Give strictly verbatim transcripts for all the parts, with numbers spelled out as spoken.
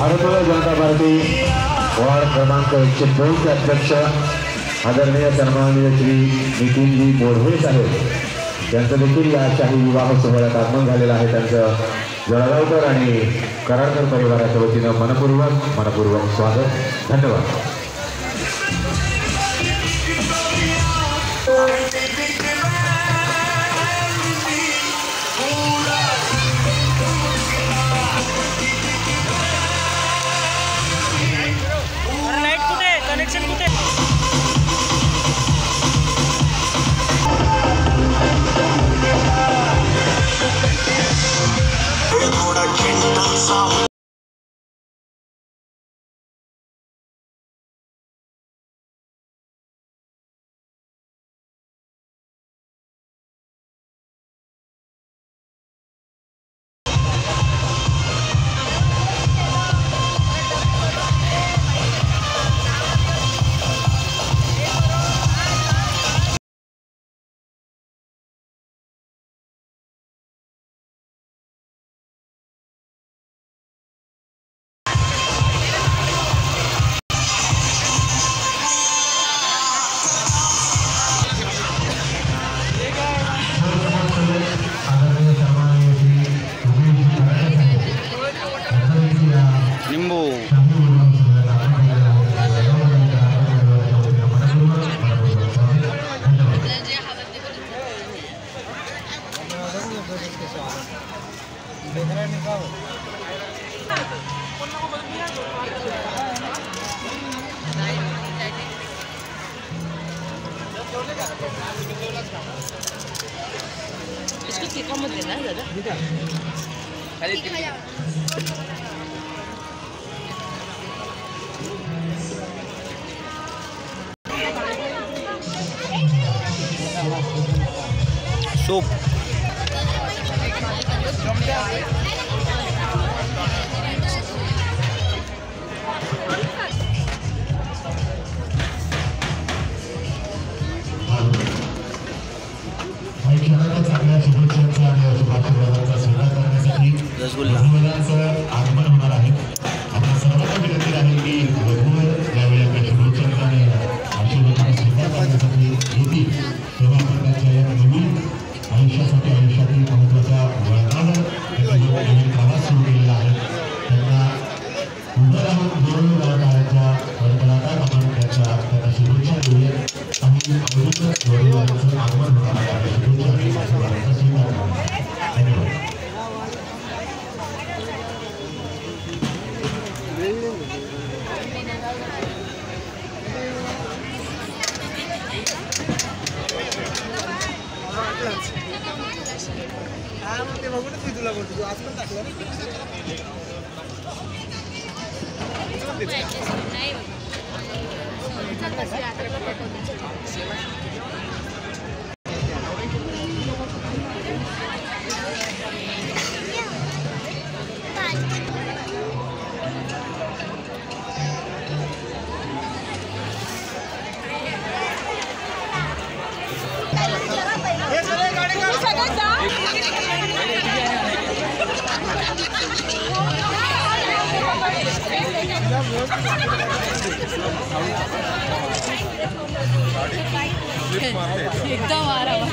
Bharatiya Janata party ward क्रमांक एकशे दोन के अध्यक्ष आदरणीय सन्माननीय श्री नितीनजी बोडवे साहेब यांचं देखील या शाही विवाह सोहळ्यात आगमन झालेलं आहे। त्यांचं जळगावकर आणि कराडकर परिवाराच्या वतीनं मनपूर्वक मनपूर्वक स्वागत। धन्यवाद। इसको तीखा मत देना ज़्यादा। खाली सूप रसगुल्ला आगमन होणार आहे। आपण सर्वांना विनंती आहे की रघुवर ज्यावेळी आपल्या शुभेच्छांनी आशीर्वाद स्वीकार करण्यासाठी येतील तेव्हा आपण त्यांच्या या नवीन आयुष्यासाठी आयुष्यातील महत्त्वाच्या वळणावर त्यांनी प्रवास सुरू केलेला आहे। त्यांना उभं राहून दोन गावकऱ्यांच्या कडकडाटात आपण त्यांच्या त्यांना शुभेच्छा देऊया आणि अगोदरच वडिलांचं आगमन होणार आहे। आपल्या शुभेच्छा आणि आशीर्वादांचा स्वीकार करूया। धन्यवाद। एकदम आ रहा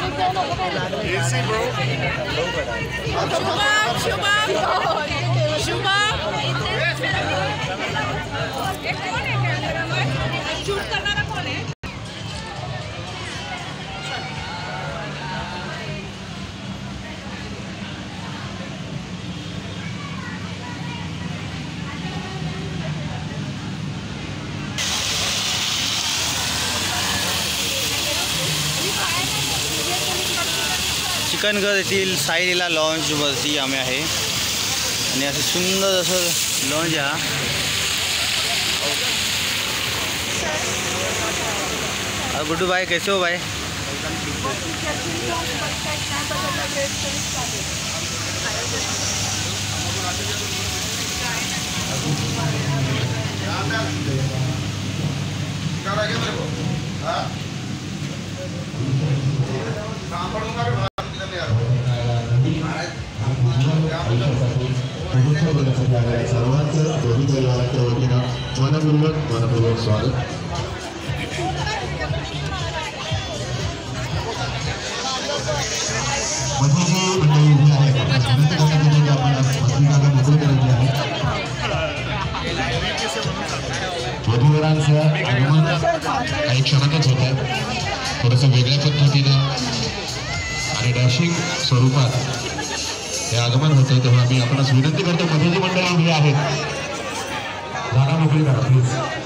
शुभम शुभम शुभम शूट करणारा कोण आहे? चिकनगड येथील साई लीला लॉन्जवरती आम्ही आहे आणि असं सुंदर असं लॉन्ज हा। गुड्डू भाई कैसे हो भाई? सर्वांचं आदरपूर्वक मनपूर्वक स्वागत. मध्ये जी मंडळी उभी आहेत आपण मोकळी करायची आहे. वधूवरांचं आगमन काही क्षणातच होत आहे, थोडंसं वेगळ्या पद्धतीनं आणि डॅशिंग स्वरूपात हे आगमन होतं. तेव्हा मी आपणास विनंती करतो, मध्ये जी मंडळी उभी आहेत जागा मोकळी करा प्लीज.